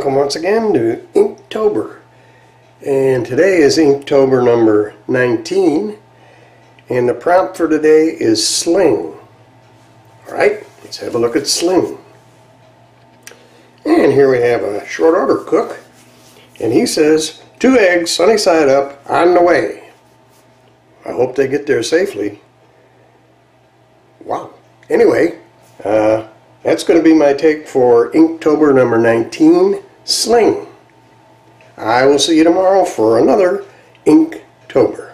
welcome once again to Inktober. And today is Inktober number 19, and the prompt for today is sling. Alright, let's have a look at sling. And here we have a short order cook, and he says 2 eggs sunny side up on the way. I hope they get there safely. Wow. Anyway, that's going to be my take for Inktober number 19, Sling. I will see you tomorrow for another Inktober.